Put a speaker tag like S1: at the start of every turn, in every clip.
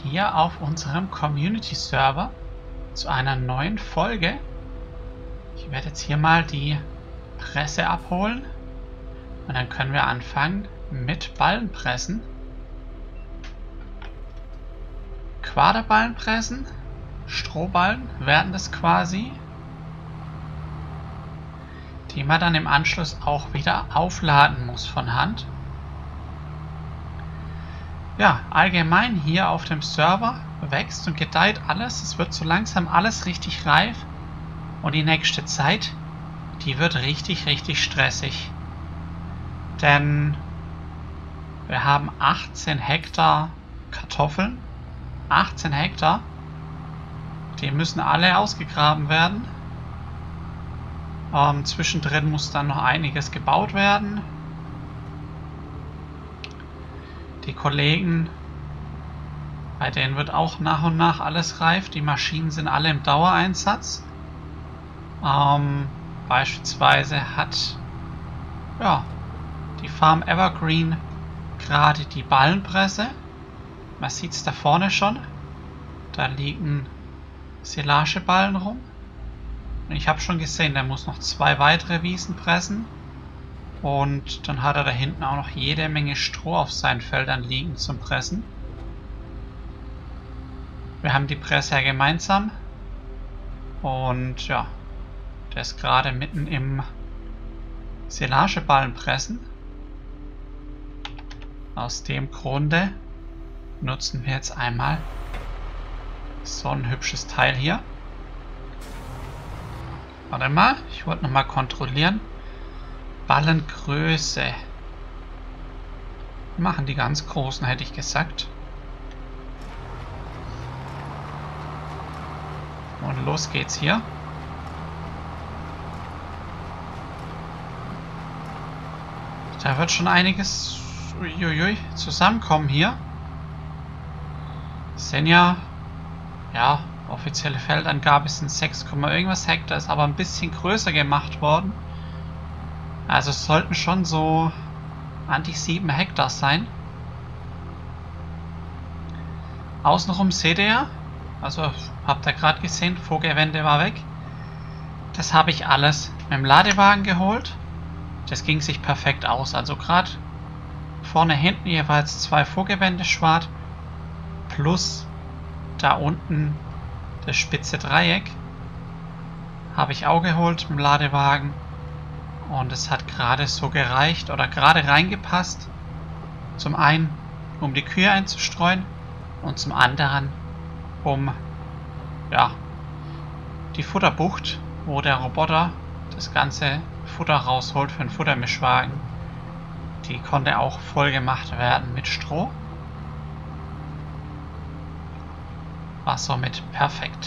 S1: hier auf unserem Community Server zu einer neuen Folge. Ich werde jetzt hier mal die Presse abholen und dann können wir anfangen mit Ballenpressen. Quaderballenpressen, Strohballen werden das quasi, die man dann im Anschluss auch wieder aufladen muss von Hand. Ja, allgemein hier auf dem Server wächst und gedeiht alles. Es wird so langsam alles richtig reif. Und die nächste Zeit, die wird richtig stressig. Denn wir haben 18 Hektar Kartoffeln. 18 Hektar. Die müssen alle ausgegraben werden. Zwischendrin muss dann noch einiges gebaut werden. Die Kollegen, bei denen wird auch nach und nach alles reif. Die Maschinen sind alle im Dauereinsatz. Beispielsweise hat die Farm Evergreen gerade die Ballenpresse. Man sieht es da vorne schon. Da liegen Silageballen rum. Und ich habe schon gesehen, der muss noch 2 weitere Wiesen pressen. Und dann hat er da hinten auch noch jede Menge Stroh auf seinen Feldern liegen zum Pressen. Wir haben die Presse ja gemeinsam. Und ja, der ist gerade mitten im Silageballenpressen. Aus dem Grunde nutzen wir jetzt einmal so ein hübsches Teil hier. Warte mal, ich wollte nochmal kontrollieren. Ballengröße. Wir machen die ganz großen, hätte ich gesagt. Und los geht's hier. Da wird schon einiges zusammenkommen hier. Das sind ja, offizielle Feldangabe sind 6, irgendwas Hektar, ist aber ein bisschen größer gemacht worden. Also es sollten schon so an die 7 Hektar sein. Außenrum seht ihr ja, also habt ihr gerade gesehen, Vogelwände war weg. Das habe ich alles mit dem Ladewagen geholt. Das ging sich perfekt aus. Also gerade vorne, hinten jeweils 2 Vogelwände schwarz plus da unten das spitze Dreieck habe ich auch geholt mit dem Ladewagen. Und es hat gerade so gereicht oder gerade reingepasst. Zum einen, um die Kühe einzustreuen und zum anderen, um die Futterbucht, wo der Roboter das ganze Futter rausholt für den Futtermischwagen. Die konnte auch voll gemacht werden mit Stroh. War somit perfekt.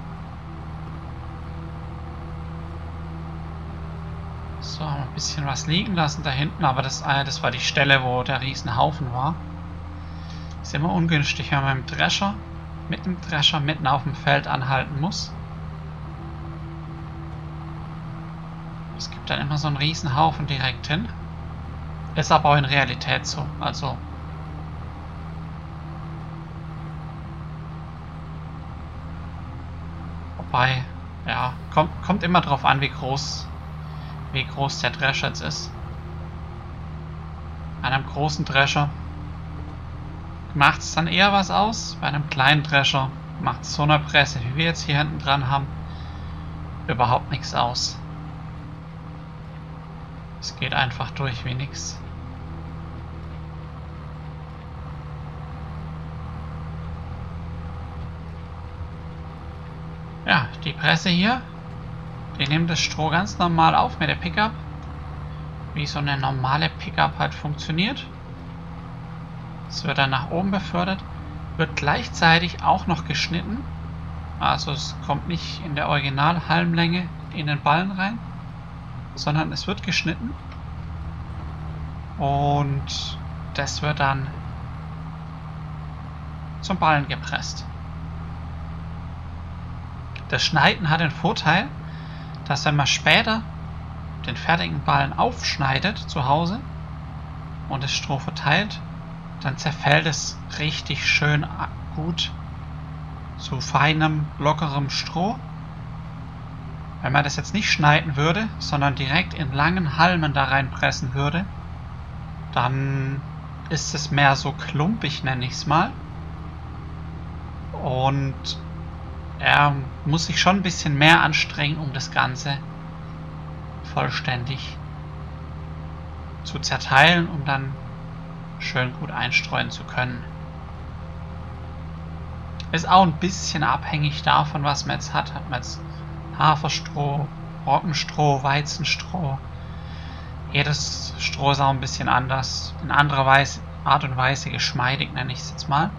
S1: So, haben wir ein bisschen was liegen lassen da hinten, aber das war die Stelle, wo der Riesenhaufen war. Ist immer ungünstig, wenn man mit dem Drescher mitten auf dem Feld anhalten muss. Es gibt dann immer so einen Riesenhaufen direkt hin. Ist aber auch in Realität so. Also wobei, ja, kommt immer drauf an, wie groß der Drescher jetzt ist. Bei einem großen Drescher macht es dann eher was aus. Bei einem kleinen Drescher macht so eine Presse, wie wir jetzt hier hinten dran haben, überhaupt nichts aus. Es geht einfach durch wie nichts. Ja, die Presse hier, die nimmt das Stroh ganz normal auf mit der Pickup. Wie so eine normale Pickup halt funktioniert. Es wird dann nach oben befördert, wird gleichzeitig auch noch geschnitten. Also es kommt nicht in der Original-Halmlänge in den Ballen rein, sondern es wird geschnitten. Und das wird dann zum Ballen gepresst. Das Schneiden hat den Vorteil, dass wenn man später den fertigen Ballen aufschneidet zu Hause und das Stroh verteilt, dann zerfällt es richtig schön gut zu feinem, lockerem Stroh. Wenn man das jetzt nicht schneiden würde, sondern direkt in langen Halmen da reinpressen würde, dann ist es mehr so klumpig, nenne ich es mal. Und er muss sich schon ein bisschen mehr anstrengen, um das Ganze vollständig zu zerteilen, um dann schön gut einstreuen zu können. Ist auch ein bisschen abhängig davon, was man jetzt hat. Hat man jetzt Haferstroh, Roggenstroh, Weizenstroh. Jedes Stroh ist auch ein bisschen anders. In anderer Art und Weise geschmeidig, nenne ich es jetzt mal.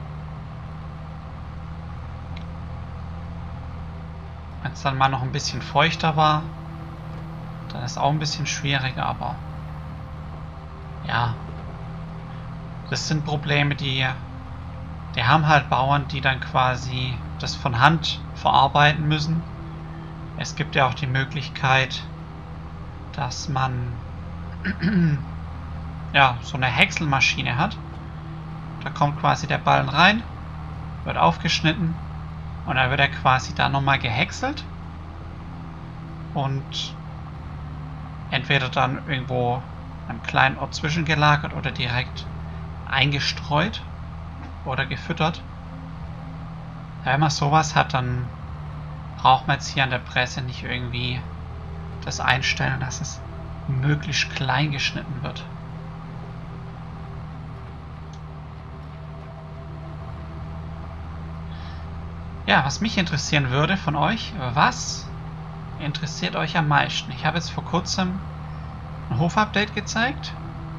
S1: Wenn es dann mal noch ein bisschen feuchter war, dann ist es auch ein bisschen schwieriger, aber ja, das sind Probleme, die haben halt Bauern, die dann quasi das von Hand verarbeiten müssen. Es gibt ja auch die Möglichkeit, dass man ja, so eine Häckselmaschine hat. Da kommt quasi der Ballen rein, wird aufgeschnitten und dann wird er quasi da nochmal gehäckselt und entweder dann irgendwo an einem kleinen Ort zwischengelagert oder direkt eingestreut oder gefüttert. Wenn man sowas hat, dann braucht man jetzt hier an der Presse nicht irgendwie das einstellen, dass es möglichst klein geschnitten wird. Ja, was mich interessieren würde von euch, was interessiert euch am meisten? Ich habe jetzt vor kurzem ein Hofupdate gezeigt.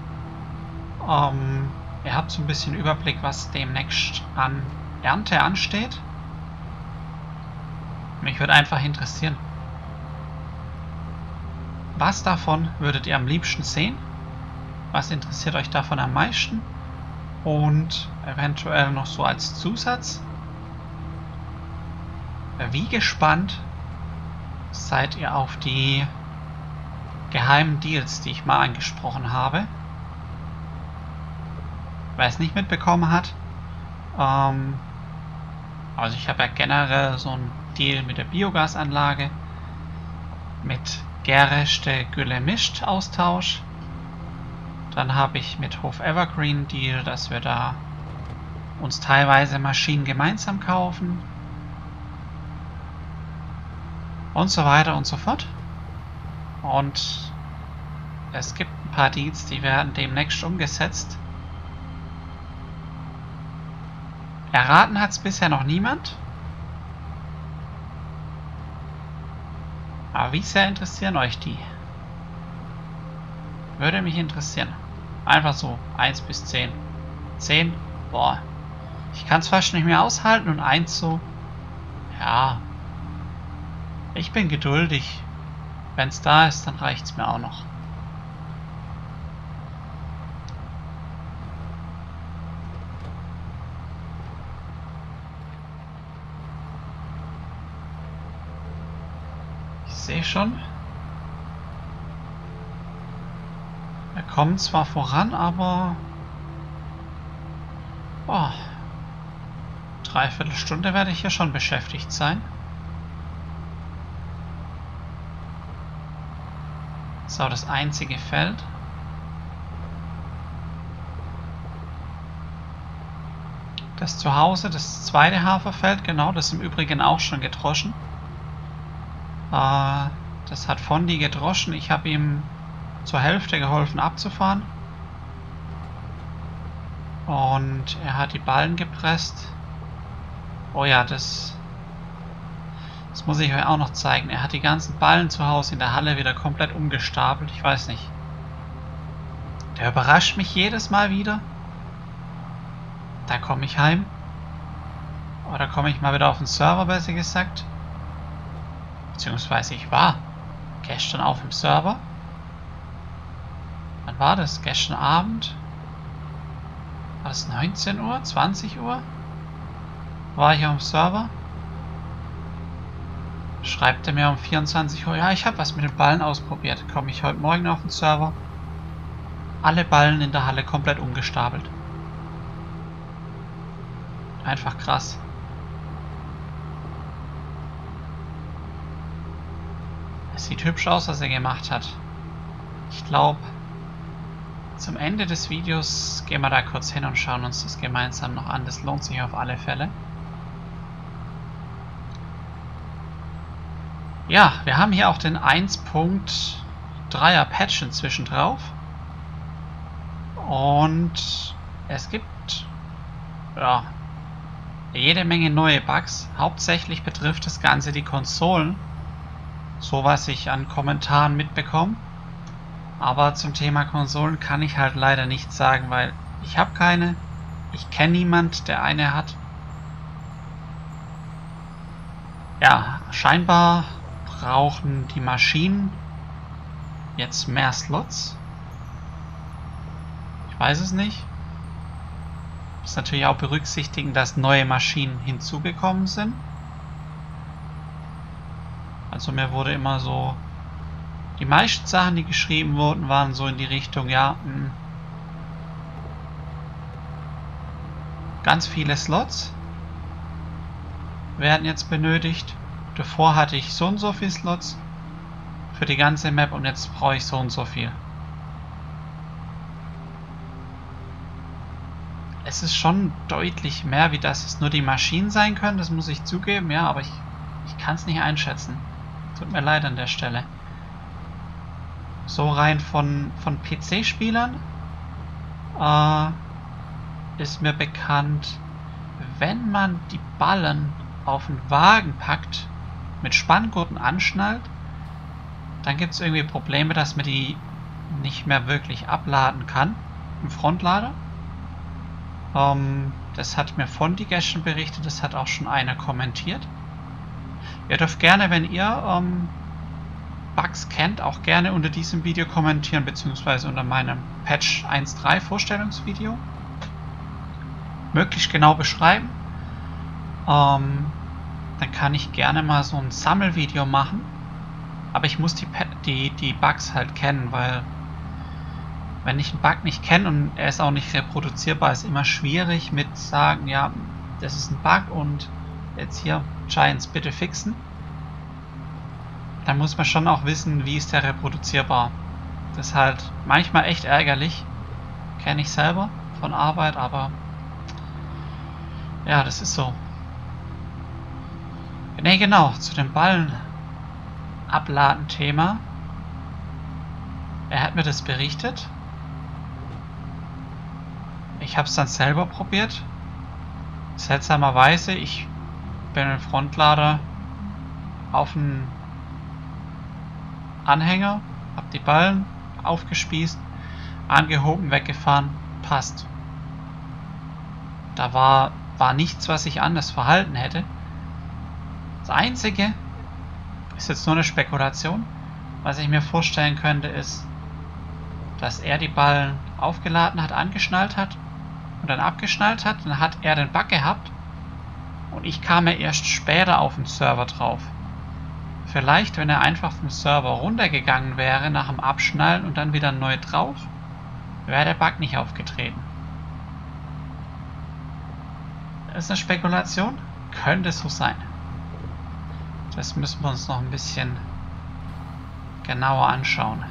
S1: Ihr habt so ein bisschen Überblick, was demnächst an Ernte ansteht. Mich würde einfach interessieren, was davon würdet ihr am liebsten sehen? Was interessiert euch davon am meisten? Und eventuell noch so als Zusatz: Wie gespannt seid ihr auf die geheimen Deals, die ich mal angesprochen habe? Wer es nicht mitbekommen hat, also ich habe ja generell so einen Deal mit der Biogasanlage, mit Gärreste Gülle mischt Austausch. Dann habe ich mit Hof Evergreen Deal, dass wir da uns teilweise Maschinen gemeinsam kaufen. Und so weiter und so fort. Und es gibt ein paar Deals, die werden demnächst umgesetzt. Erraten hat es bisher noch niemand. Aber wie sehr interessieren euch die? Würde mich interessieren. Einfach so 1 bis 10. 10? Boah. Ich kann es fast nicht mehr aushalten und 1 so. Ja. Ich bin geduldig. Wenn es da ist, dann reicht es mir auch noch. Ich sehe schon. Wir kommen zwar voran, aber... Boah. 3/4 Stunde werde ich hier schon beschäftigt sein. So, das einzige Feld. Das Zuhause, das zweite Haferfeld, genau, das ist im Übrigen auch schon gedroschen. Das hat Fondi gedroschen. Ich habe ihm zur Hälfte geholfen abzufahren. Und er hat die Ballen gepresst. Oh ja, das muss ich euch auch noch zeigen. Er hat die ganzen Ballen zu Hause in der Halle wieder komplett umgestapelt. Ich weiß nicht. Der überrascht mich jedes Mal wieder. Da komme ich heim. Oder komme ich mal wieder auf den Server, besser gesagt. Beziehungsweise ich war gestern auf dem Server. Wann war das? Gestern Abend? War das 19 Uhr? 20 Uhr? War ich auf dem Server? Schreibt er mir um 24 Uhr, ja, ich habe was mit den Ballen ausprobiert. Komme ich heute Morgen auf den Server. Alle Ballen in der Halle komplett umgestapelt. Einfach krass. Es sieht hübsch aus, was er gemacht hat. Ich glaube, zum Ende des Videos gehen wir da kurz hin und schauen uns das gemeinsam noch an. Das lohnt sich auf alle Fälle. Ja, wir haben hier auch den 1.3er Patch inzwischen drauf. Und es gibt ja jede Menge neue Bugs. Hauptsächlich betrifft das Ganze die Konsolen. So was ich an Kommentaren mitbekomme. Aber zum Thema Konsolen kann ich halt leider nichts sagen, weil ich habe keine. Ich kenne niemand, der eine hat. Ja, scheinbar brauchen die Maschinen jetzt mehr Slots. Ich weiß es nicht. Ich muss natürlich auch berücksichtigen, dass neue Maschinen hinzugekommen sind. Also mir wurde immer so... Die meisten Sachen, die geschrieben wurden, waren so in die Richtung, ja, ganz viele Slots werden jetzt benötigt. Davor hatte ich so und so viele Slots für die ganze Map und jetzt brauche ich so und so viel. Es ist schon deutlich mehr, wie das es nur die Maschinen sein können, das muss ich zugeben, ja, aber ich kann es nicht einschätzen. Tut mir leid an der Stelle. So rein von PC-Spielern ist mir bekannt, wenn man die Ballen auf den Wagen packt, mit Spanngurten anschnallt, dann gibt es irgendwie Probleme, dass man die nicht mehr wirklich abladen kann im Frontlader. Das hat mir von die Gästen berichtet, das hat auch schon einer kommentiert. Ihr dürft gerne, wenn ihr Bugs kennt, auch gerne unter diesem Video kommentieren, beziehungsweise unter meinem Patch 1.3 Vorstellungsvideo. Möglichst genau beschreiben. Dann kann ich gerne mal so ein Sammelvideo machen. Aber ich muss die Bugs halt kennen, weil wenn ich einen Bug nicht kenne und er ist auch nicht reproduzierbar, ist immer schwierig mit sagen, ja, das ist ein Bug und jetzt hier Giants bitte fixen. Da muss man schon auch wissen, wie ist der reproduzierbar. Das ist halt manchmal echt ärgerlich. Kenne ich selber von Arbeit, aber ja, das ist so. Ne, genau, zu dem Ballen-Abladen-Thema. Er hat mir das berichtet. Ich habe es dann selber probiert. Seltsamerweise, ich bin im Frontlader auf den Anhänger, habe die Ballen aufgespießt, angehoben, weggefahren, passt. Da war nichts, was ich anders verhalten hätte. Das Einzige, ist jetzt nur eine Spekulation, was ich mir vorstellen könnte, ist, dass er die Ballen aufgeladen hat, angeschnallt hat und dann abgeschnallt hat. Dann hat er den Bug gehabt und ich kam ja erst später auf den Server drauf. Vielleicht, wenn er einfach vom Server runtergegangen wäre nach dem Abschnallen und dann wieder neu drauf, wäre der Bug nicht aufgetreten. Das ist eine Spekulation, könnte so sein. Das müssen wir uns noch ein bisschen genauer anschauen.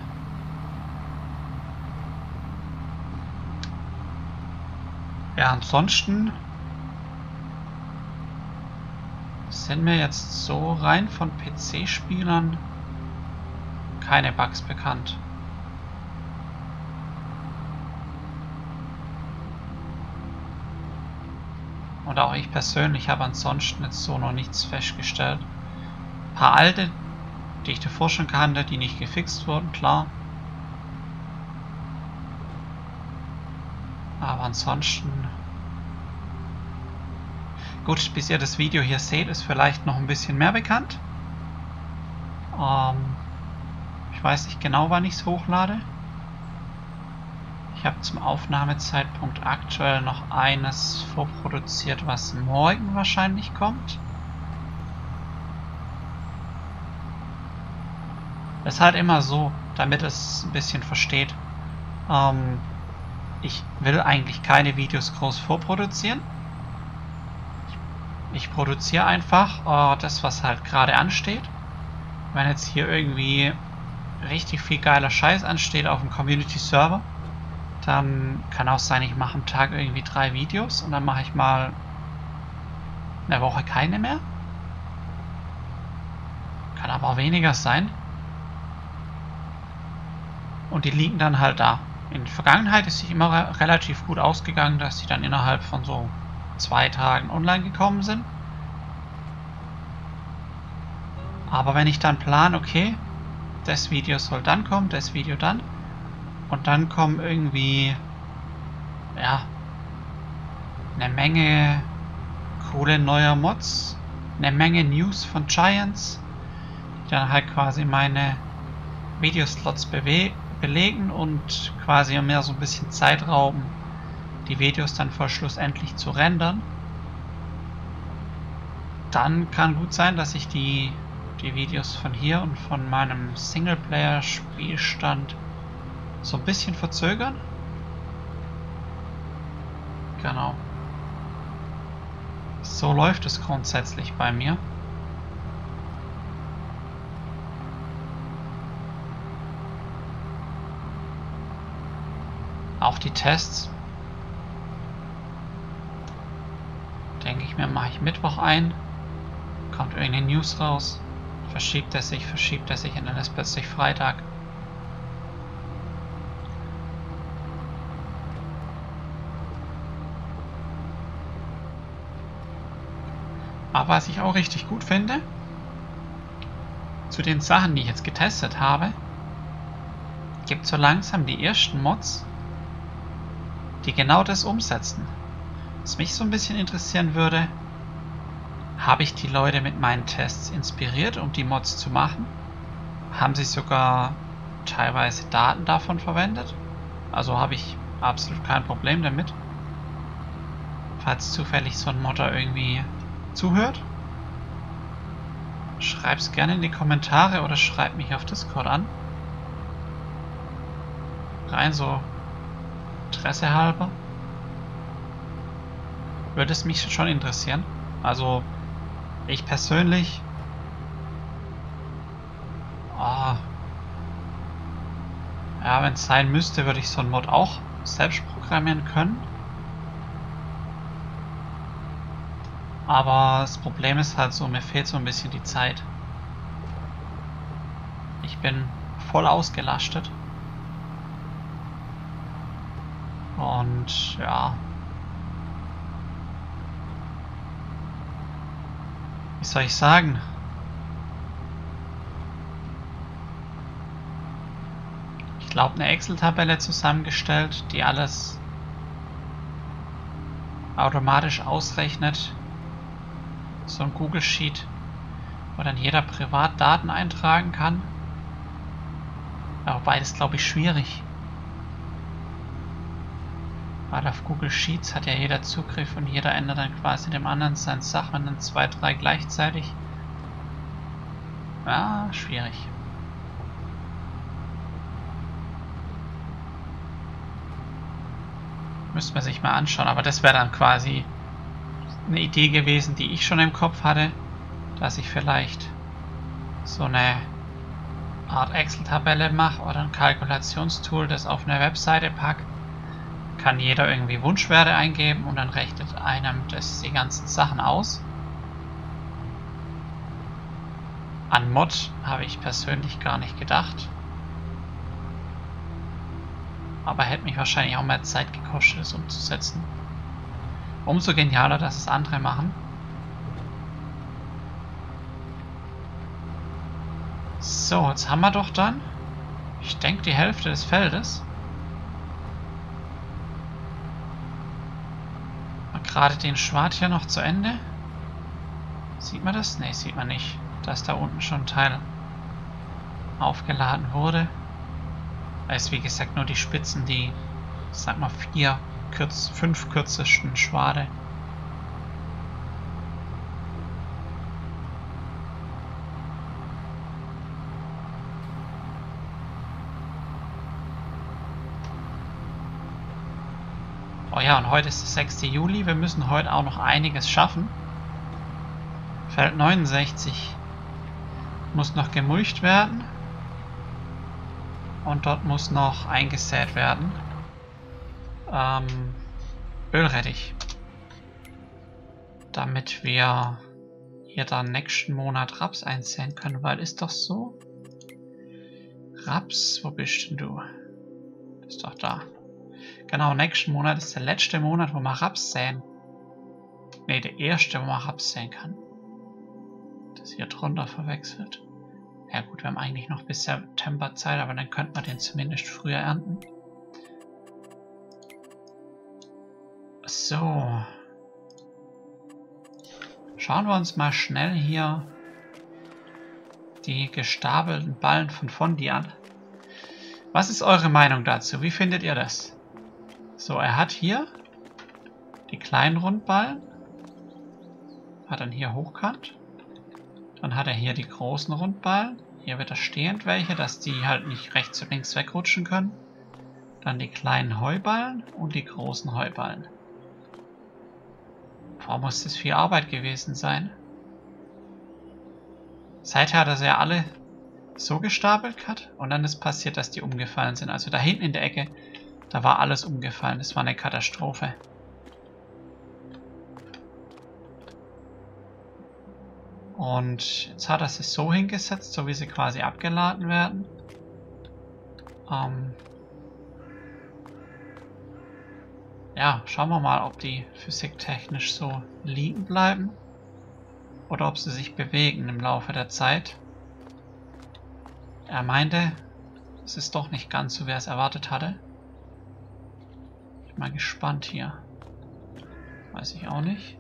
S1: Ja, ansonsten sind mir jetzt so rein von PC-Spielern keine Bugs bekannt. Und auch ich persönlich habe ansonsten jetzt so noch nichts festgestellt. Ein paar alte, die ich davor schon kannte, die nicht gefixt wurden, klar. Aber ansonsten... Gut, bis ihr das Video hier seht, ist vielleicht noch ein bisschen mehr bekannt. Ich weiß nicht genau, wann ich es hochlade. Ich habe zum Aufnahmezeitpunkt aktuell noch eines vorproduziert, was morgen wahrscheinlich kommt. Das ist halt immer so, damit es ein bisschen versteht. Ich will eigentlich keine Videos groß vorproduzieren. Ich produziere einfach das, was halt gerade ansteht. Wenn jetzt hier irgendwie richtig viel geiler Scheiß ansteht auf dem Community-Server, dann kann auch sein, ich mache am Tag irgendwie 3 Videos und dann mache ich mal eine Woche keine mehr. Kann aber auch weniger sein. Und die liegen dann halt da. In der Vergangenheit ist sie immer relativ gut ausgegangen, dass sie dann innerhalb von so 2 Tagen online gekommen sind. Aber wenn ich dann plane, okay, das Video soll dann kommen, das Video dann, und dann kommen irgendwie, ja, eine Menge coole neue Mods, eine Menge News von Giants, die dann halt quasi meine Videoslots belegen und quasi mehr so ein bisschen Zeit rauben, die Videos dann vor schlussendlich zu rendern. Dann kann gut sein, dass ich die Videos von hier und von meinem Singleplayer-Spielstand so ein bisschen verzögern. Genau. So läuft es grundsätzlich bei mir. Auch die Tests, denke ich mir, mache ich Mittwoch ein. Kommt irgendeine News raus. Verschiebt er sich und dann ist plötzlich Freitag. Aber was ich auch richtig gut finde, zu den Sachen, die ich jetzt getestet habe, gibt so langsam die ersten Mods, die genau das umsetzen. Was mich so ein bisschen interessieren würde, habe ich die Leute mit meinen Tests inspiriert, um die Mods zu machen? Haben sie sogar teilweise Daten davon verwendet? Also habe ich absolut kein Problem damit. Falls zufällig so ein Modder irgendwie zuhört, schreib's gerne in die Kommentare oder schreibt mich auf Discord an. Rein so Interesse halber. Würde es mich schon interessieren. Also ich persönlich ja, wenn es sein müsste, würde ich so einen Mod auch selbst programmieren können. Aber das Problem ist halt so, mir fehlt so ein bisschen die Zeit. Ich bin voll ausgelastet. Und ja. Wie soll ich sagen? Ich glaube, eine Excel-Tabelle zusammengestellt, die alles automatisch ausrechnet. So ein Google Sheet, wo dann jeder privat Daten eintragen kann. Aber beides, glaube ich, schwierig. Weil auf Google Sheets hat ja jeder Zugriff und jeder ändert dann quasi dem anderen seine Sachen, dann 2, 3 gleichzeitig. Ja, schwierig. Müsste man sich mal anschauen, aber das wäre dann quasi eine Idee gewesen, die ich schon im Kopf hatte, dass ich vielleicht so eine Art Excel-Tabelle mache oder ein Kalkulationstool, das auf eine Webseite packt. Kann jeder irgendwie Wunschwerte eingeben und dann rechnet einem das die ganzen Sachen aus. An Mod habe ich persönlich gar nicht gedacht. Aber hätte mich wahrscheinlich auch mehr Zeit gekostet, es umzusetzen. Umso genialer, dass es andere machen. So, jetzt haben wir doch dann, ich denke, die Hälfte des Feldes. Gerade den Schwart hier noch zu Ende. Sieht man das? Ne, sieht man nicht. Dass da unten schon ein Teil aufgeladen wurde. Da ist wie gesagt nur die Spitzen, die, ich sag mal 5 kürzesten Schwade. Oh ja, und heute ist der 6. Juli. Wir müssen heute auch noch einiges schaffen. Feld 69 muss noch gemulcht werden. Und dort muss noch eingesät werden. Ölrettich. Damit wir hier dann nächsten Monat Raps einsäen können, weil ist doch so. Raps, wo bist denn du? Ist doch da. Genau, nächsten Monat ist der letzte Monat, wo man Raps säen. Ne, der erste, wo man Raps säen kann. Das hier drunter verwechselt. Ja gut, wir haben eigentlich noch bis September Zeit, aber dann könnte man den zumindest früher ernten. So. Schauen wir uns mal schnell hier die gestapelten Ballen von Fondi an. Was ist eure Meinung dazu? Wie findet ihr das? So, er hat hier die kleinen Rundballen. Hat dann hier hochkant. Dann hat er hier die großen Rundballen. Hier wird er stehend welche, dass die halt nicht rechts und links wegrutschen können. Dann die kleinen Heuballen und die großen Heuballen. Boah, muss das viel Arbeit gewesen sein. Seither hat er sie ja alle so gestapelt gehabt und dann ist passiert, dass die umgefallen sind. Also da hinten in der Ecke, da war alles umgefallen. Das war eine Katastrophe. Und jetzt hat er sie so hingesetzt, so wie sie quasi abgeladen werden. Ja, schauen wir mal, ob die physiktechnisch so liegen bleiben. Oder ob sie sich bewegen im Laufe der Zeit. Er meinte, es ist doch nicht ganz so, wie er es erwartet hatte. Ich bin mal gespannt hier. Weiß ich auch nicht.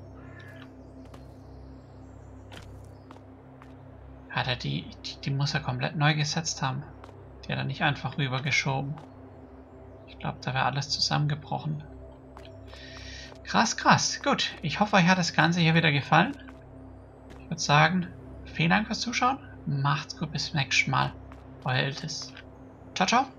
S1: Hat er die muss er komplett neu gesetzt haben. Die hat er nicht einfach rübergeschoben. Ich glaube, da wäre alles zusammengebrochen. Krass, krass. Gut, ich hoffe, euch hat das Ganze hier wieder gefallen. Ich würde sagen, vielen Dank fürs Zuschauen. Macht's gut, bis zum nächsten Mal. Euer Iltis. Ciao, ciao.